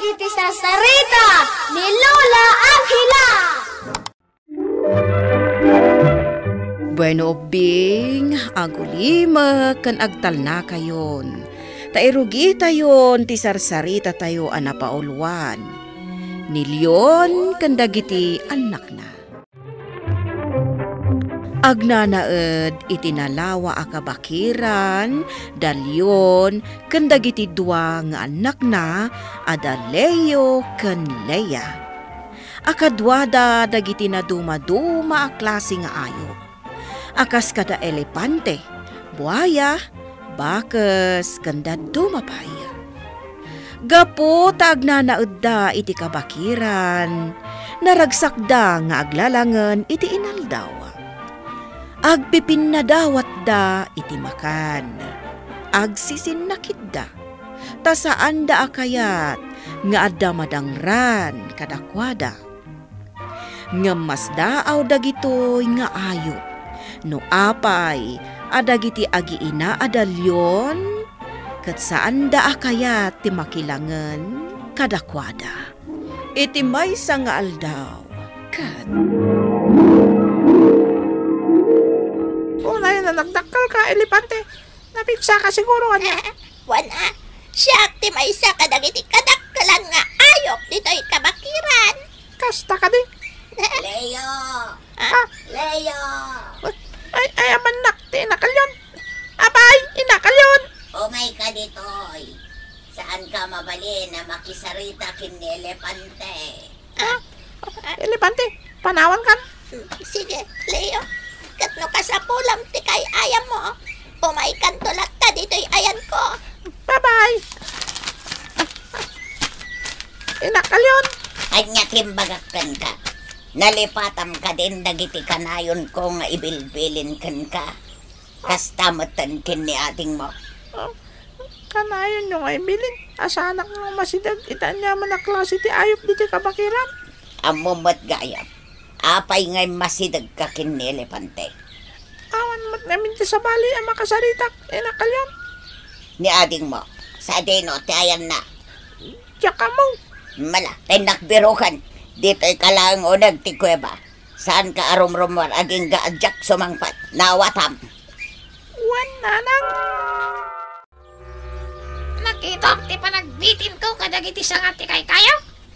iti sasarita ni Lola Angela. Bueno bing, agulima kan agtal na kayon. Tairugi tayon ti sarsarita tayo anapauluan. Nilyon kan dagiti anak na. Agnanaed itinalawa akabakiran, dalyon, kan dagiti dua nga anak na, ada Leo kan Leia. Akadwada dagiti na dumaduma a klase nga ayo. Akas kada elepante, buaya, bakas, kanda dumapay. Gapo tagnanaed da iti kabakiran, naragsakda nga aglalangan iti inaldaw. Agpipin na dawat da iti makan. Agsisin nakit da. Ta saan da akayat nga adda madangran kadakwada. Nga mas daaw dagitoy nga ayop. No apay adagiti agiina adalyon. Kat saan da akayat ti makilangan kadakwada. Iti maysa nga aldaw. Kat Unay na nagdakkel ka, elepante. Napigsa ka siguro kanya. Wana, siya ti may isa kadagiti kadakkalan nga ayok dito'y kabakiran. Kasta ka di. Leo! Ah, Leo! ay, aman nakti, inakalyon. Abay, inakalyon. Umay ka dito'y. Saan ka mabali na makisarita kin ni elepante? Elepante, panawan kan. Sige, Leo. Katno ka sa pulam ti kay ayam mo. Umay kantulat ta dito'y ayan ko. Bye-bye. Inakalyon. Anya timbagakan ka. Nalipatam ka din dagiti kanayon ko nga ibilbilin kan ka. Kastamatan kin ni ating mo. Kanayon nyo nga ibilin. Asa anak nga masidag. Itaan niya man na klase ti ayop dito kabakiran. Amumot gayam. Apay ngay masidag ka kin ni elepante. Awan mat namin ti sa bali ang makasaritak. Inakalyon. Ni ading mo. Sa dino ti ayan na. Tsaka mo. Mala, tinakbirukan. Dito'y kalang unag ti kuweba. Saan ka arumrumwar aging gaadyak sumangpat. Nawatam. Wan nanang. Nakita ti panagbitin ko kadagiti sangati kay kayo.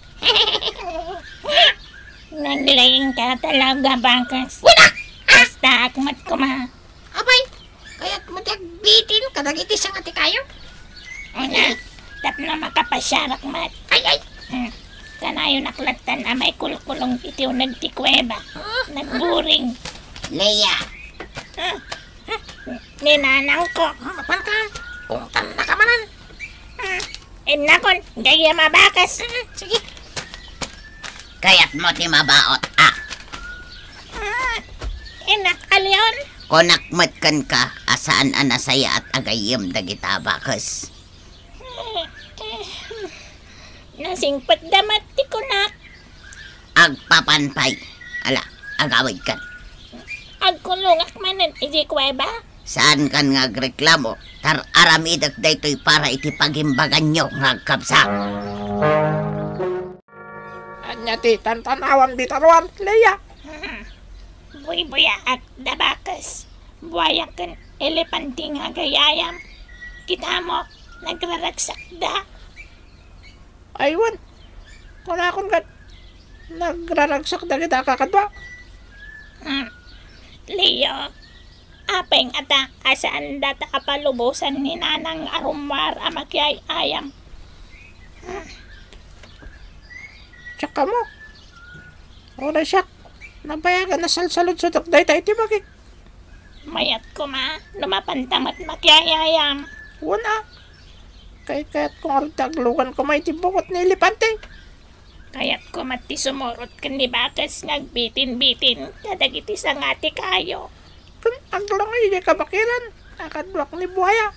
Naglaying ka talaga, Bakas. Wala! Basta akmat ko ma. Abay, kaya't mo tagbitin kadagiti sangati kayo. Una, tapno makapasyarak mat. Ay! Kanayo naklatan na may kulkulong itiw nagtikweba. Nagburing. Leia. Ninanang ko. Mapan ka, kung tanda ka manan. Inakon, gaya mabakas. Sige. Kaya't mo ti mabaot. Inakalyon. Konakmat kan ka. Asaan anasaya at agayim dagita bakas. Nasingpat damat ti kunak. Agpapanpay. Ala, agawid kan. Agkulungak manan iji kweba. Saan kan nga agreklamo? Tar aramidak daytoy para iti pagimbagan nyo ngagkabsa. Anya ti tantanawan bitaruan. Leia. Buy-buya at dabakas. Buwayakan elepante nga gayayam. Kita mo, nagraragsak da. Aywan. Kunakon kat. Nagraragsak na kita kakadwa. Leo, apeng ata asaan data kapalubusan ni nanang arumwar amakyay ayam. Tsaka mo. Oras siya. Nabayagan na salsalod sa takday tayo tibagik. Mayat ko ma, lumapantamat makyay ayam. Wala. Kaya't kung arutaglugan ko may tibukot ni elepante. Kaya't ko mati sumurot kan ni Bakas nagbitin-bitin kadagiti sa ngati kayo. Kung ang lang ay kabakiran. Nakadwak ni buhaya.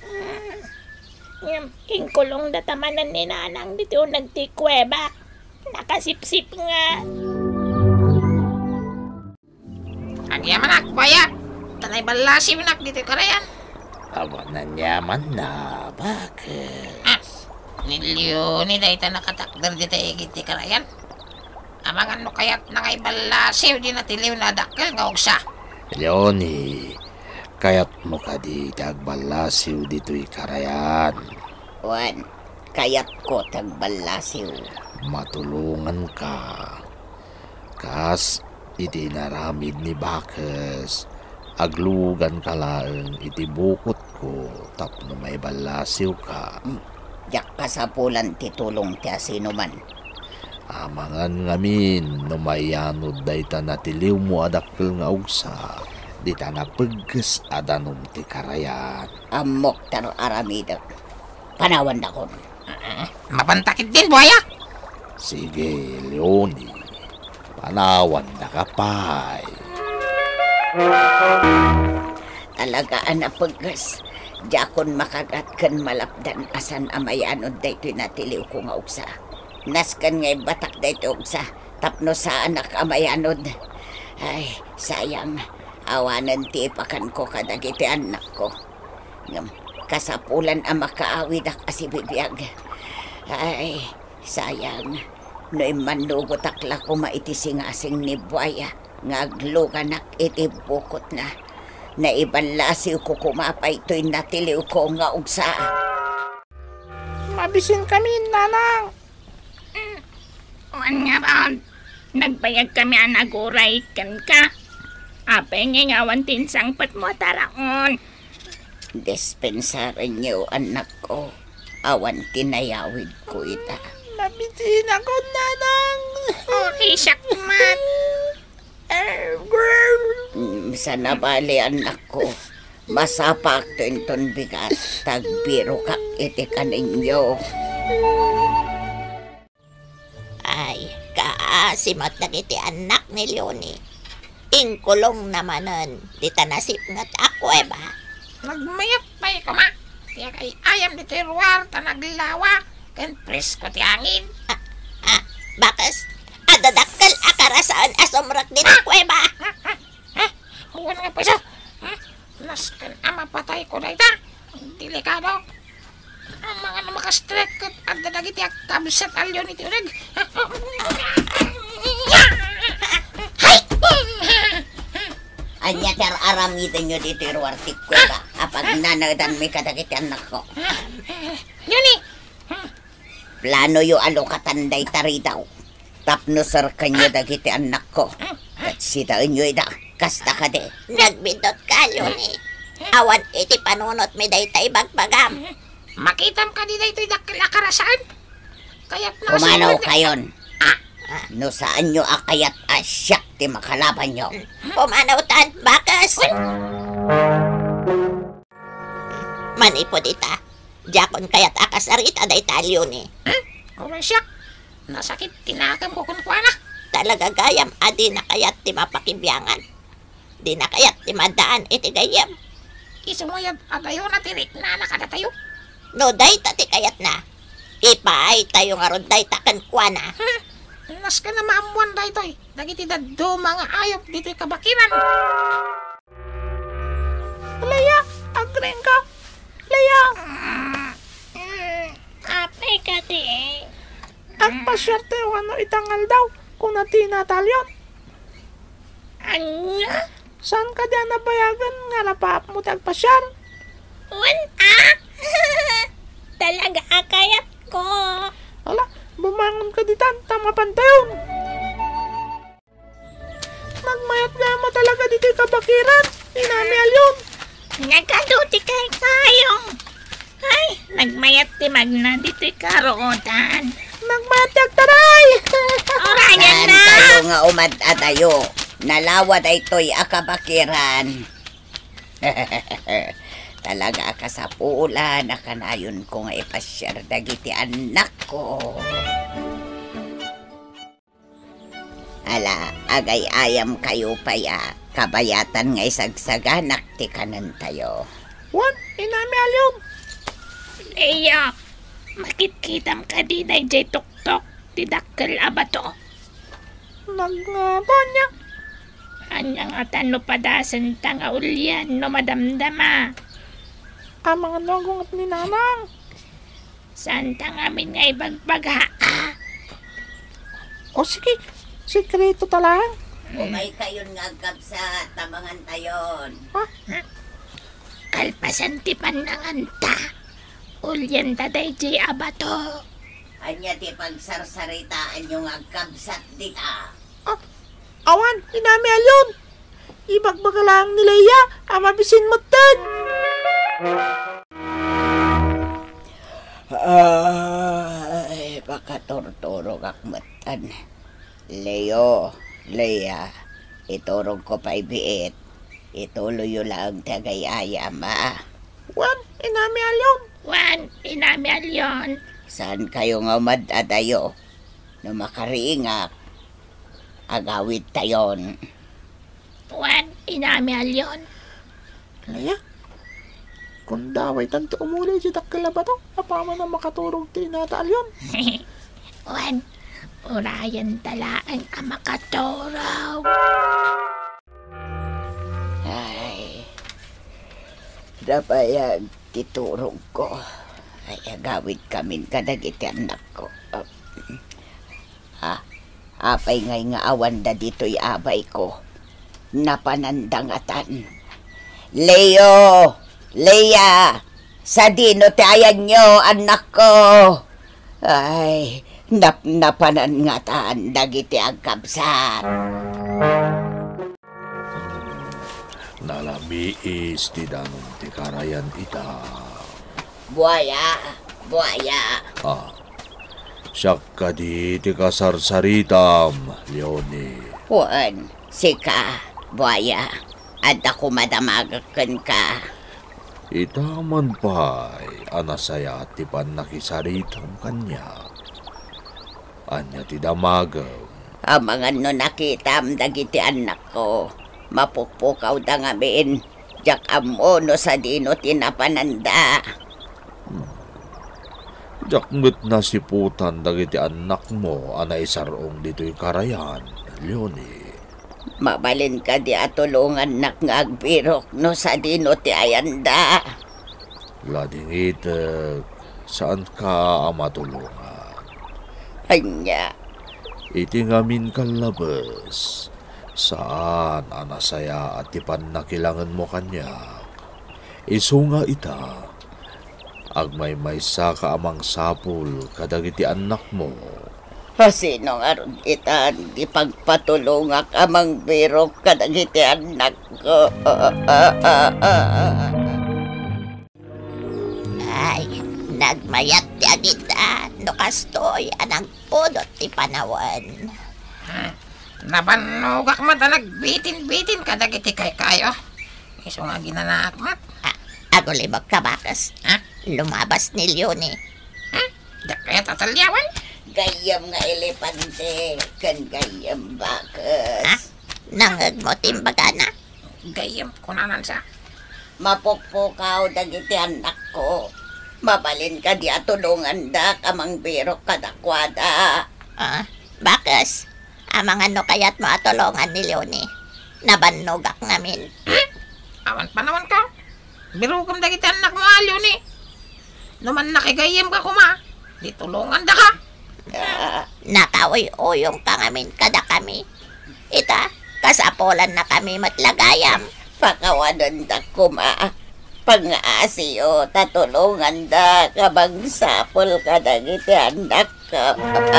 Yung ingkulong datamanan ni nanang dito nagtikweba. Nakasipsip nga. Agyaman ak, baya. Tanay balasi winak dito karayan. Awan na yaman na, bakit? Nilyo ni dahita nakatakder di tayo igiti karayan. Amangan no kaya't nangaybalasew di natiliw na dakkel nga ugsa. Leoni, kayat mo ka di tagbalasiw dito'y karayan. Wan, kayat ko tagbalasiw. Matulungan ka. Kas, iti naramid ni Bakes. Aglugan ka lang iti bukot ko tapno may balasiw ka. Jak kasapulan titulong ti asino man. Amangan ngamin no mayanod dayta natiliw mo adakkel nga ugsa. Dita na pagges adanom ti karayan. Amok taro aramidak. Panawan dakon. Mapantakit din, buhaya. Sige, Leoni. Panawan na kapay. Talagaan na pagkas. Jakon makagat kan malapdan asan amayanod daytoy natiliw ko nga ugsa. Naskan ngay batak daytoy ugsa. Tapno sa anak amayanod. Ay, sayang. Awanan ti ipakan ko kadagiti anak ko. Ngam, kasapulan ang makaawid ak asibibiyag. Ay, sayang. No'y manugot akla ko maitisingasing ni buaya. Ngagluganak iti bukot na. Naibalasiw ko kumapay to'y natiliw ko nga ugsa. Mabisin kami, nanang. Wan nga ba, nagbayag kami ang naguray kan ka. Apay ngayon tinsang pat mo taraon. Dispensarin niyo, anak ko. Awan tinayawid ko ita. Mabisin ako, nanang. Isak man. Sa nabali, anak ko. Masapak to inton bigat. Tagbiro kak iti kaninyo. Ay, kaasimat na kiti anak ni Leoni. Ingkulong namanan. Di tanasip ngat ako ba? Nagmayat pa ko ma. Tiya kay ayam dito ruwar tanaglawa. Kan presko ti angin. Bakas, adadakkel akarasaan asomrak din ako ba? Huwag nga pa siya. Naskan ama patay ko na ita. Delikado. Ang mga namakastrek at dadagit yak kabsat alyo ni Tiunag. Anya tar aramitan nyo dito ruwartik ko ba? Apag nanagdan may kadagiti anak ko. Yuni. Plano yo alokatanday tari daw. Tapno sar kanyo dagiti anak ko. Katsitaan nyo ida. Kasta ka de. Nagbidot ka, Leoni. Awan iti panunot mi daytay bagbagam. Makitam ka di dito dakil akarasaan. Kaya't Pumanaw kayon. No saan nyo akayat asyak ti makalaban nyo. Pumanaw tan, bakas. Manipod ita. Jakon kayat akasarita dayta, Leoni. Kurang siya. Nasakit tinakam ko kunkwana. Talaga gayam adi na kayat ti mapakibyangan. Di na kayat ti madaan iti gayam. Isumuyad adayo na tirik na nakadatayo. No dayta ti kayat na. Ipaay tayo nga ron dayta kankwana. Nas ka na maamuan dayto eh. Dagiti daddo mga ayop dito'y kabakiran. Laya, agreng ka. Laya, Apay ka ti. ang pasyerte o ano itangal daw kung natinatalyon. Ano? Saan ka diyan nabayagan nga napaap mo tagpasyar? Wan Talaga akayat ko. Ala, bumangon ka ditan, tama pantayon. Nagmayat nga mo talaga dito kabakiran. Inami alyon. Nagkaduti kay kayong. Ay, nagmayat ti magna dito'y karootan. Nagmayat yag taray. Orayan Saan na. kayo nga umad-atayo? Nalawad ay to'y akabakiran. Talaga ka sa pula na kanayon ko nga ipasyar dagiti anak ko. Ala, agay ayam kayo paya. Kabayatan nga isagsaganak ti kanan tayo. Wan, inami alyon. Leyo, makitkitam ka di na jay tuktok. Tidakkel abato. Nagngabon niya. Anyang atan no padasan tanga ulyan no madamdama. Ang mga nagong at ni nanang. Saan ta ngamin nga ibagbaga? O sige, sikreto talang. Umay kayon nga agkabsat, tamangan tayon. Kalpasan ti pananganta. Ulyan taday jay abato. Anya ti pagsarsaritaan yung agkabsat dita. Awan, inami alyon. Ibagbaga lang ni Leia, amabisin mo tan. Ay, baka torturog akmatan. Leo, Leia, iturog ko pa ibiit. Ituloy yun lang tagayaya ma. Wan, inami alyon. Wan, inami alyon. Saan kayo nga madadayo? No makariingak, agawid tayon. Wan, inami alyon. Leia, kung daway tanto umuli si dakila ba to? Apama na makaturog ti nata alyon. Wan, urayan talaan ang makaturaw. Ay, napayag titurog ko. Ay, agawid kamin kadagiti anak ko. Apay ngay nga awan da dito'y abay ko. Napanandangatan. Leo! Leia! Sa dino tayan nyo, anak ko! Ay, napanangatan dagiti ang kabsat. Nalamiis ti danom ti karayan ita. Buaya! Siyak ka di ti kasarsaritam, Leonie. Juan, sika, buaya. At ako madamagakan ka. Itaman pa'y anasaya ti panakisaritam kanya. Anya ti damagam. Amangan no nakitam dagiti anak ko. Mapukpukaw da ngamin. Jak amo no sa dino tinapananda. Jaknget na siputan dagiti anak mo anay sarong dito'y karayan, Leonie. Mabalin ka di atulungan nak nga agbirok no sa dino ti ayanda. Lading itek, saan ka matulungan? Anya, Iti ngamin kalabas. Saan anasaya at tipan na kilangan mo kanya? Iso nga ita. Agmay sa ka amang sapul kadagiti anak mo. sino nga ron kita di pagpatulungak amang birok kadagiti anak ko. Ay, nagmayat di agita. No kastoy, anang pudot ti panawan. Nabanugak mat na nagbitin-bitin kadagiti kay kayo. Iso nga ginanak mat. Ako libag kabakas. Lumabas ni Leonie. Da kaya tatalyawan. Gayam nga elepante, kan gayam bakas. Nangag mo timbaga na. Gayam kunanan sa. Mapukpukaw dagiti anak ko. Mabalin ka di atulungan da kamang birok kadakwada. Bakas, amang ano kaya't maatulungan ni Leonie. Nabanugak namin. Awan pa naman ka. Birugam dagiti anak mo alyo ni. Naman nakigayam ka kuma. Di tulungan da ka. Nakaoy-oyong ka ngamin kada kami. Ita, kasapolan na kami matlagayam. Pakawanan da kuma. Pang-asiyo, tatulungan da kabang sapol kadagiti anak ka.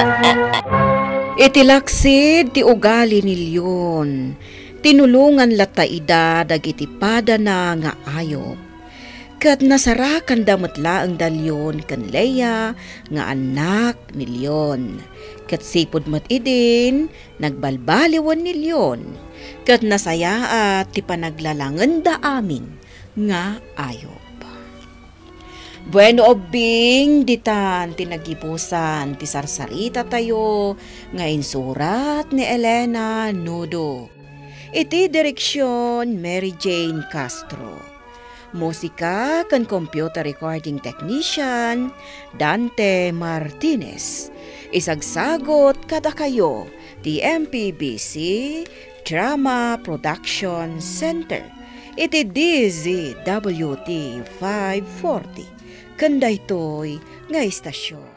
Itilaksid ti ugali ni Leon. Tinulungan lataida dagiti pada na nga ayop. Kat nasarakan damatla ang dalyon kan Leia nga anak ni Leon. Kat sipod mat idin, nagbalbaliwan ni Leon. Kat nasaya at ti panaglalangan da amin nga ayop. Bueno obing ditan tinagipusan ti sarsarita tayo nga insurat ni Elena Nudo. Iti direksyon Mary Jane Castro. Musika kan computer recording technician Dante Martinez. Isagsagot kada kayo ti MPBC Drama Production Center. Iti DZWT 540 ken daytoy nga istasyon.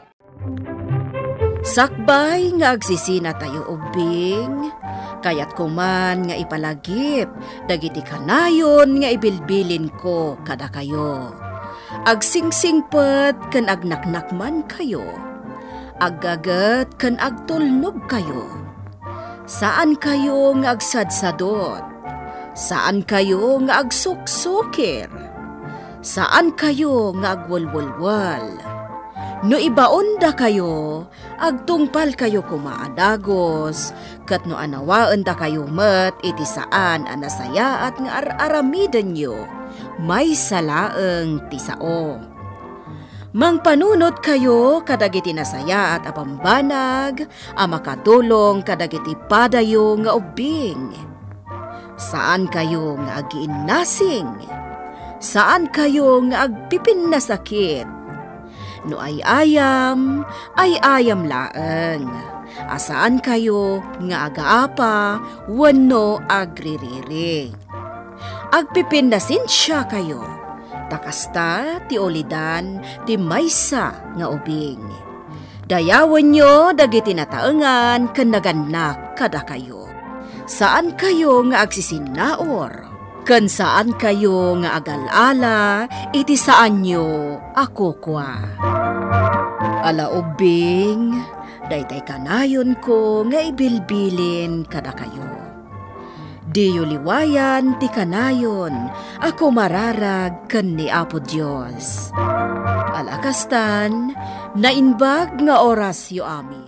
Sakbay nga agsisina tayo ubing, kayat kuman nga ipalagip, dagiti kanayon nga ibilbilin ko kada kayo. Agsingsingpet ken agnaknakman kayo, aggagat ken agtulnog kayo. Saan kayo nga agsadsadot? Saan kayo nga agsuksukir? Saan kayo nga agwalwalwal? No ibaon da kayo, agtungpal kayo kumaadagos, kat no anawaan da kayo met iti saan anasaya at nga aramiden nyo, may salaeng tisao. Mangpanunot kayo kadagiti nasaya at apambanag, amakadulong kadagiti padayo nga ubing. Saan kayo nga agiinnasing? Saan kayo nga agpipin na sakit? No ay ayam laeng. Asaan kayo nga agaapa, wano agririri. Agpipin na sinsya kayo, takasta ti olidan ti maysa nga ubing. Dayawan nyo dagiti nataengan ken naganak kada kayo. Saan kayo nga agsisinaor? Ken saan kayo nga agalala, iti saan nyo ako kwa. Ala ubing, daytay kanayon ko nga ibilbilin kada kayo. Diyo liwayan ti kanayon, ako mararag ken ni Apo Dios. Alakastan, nainbag nga orasyo amin.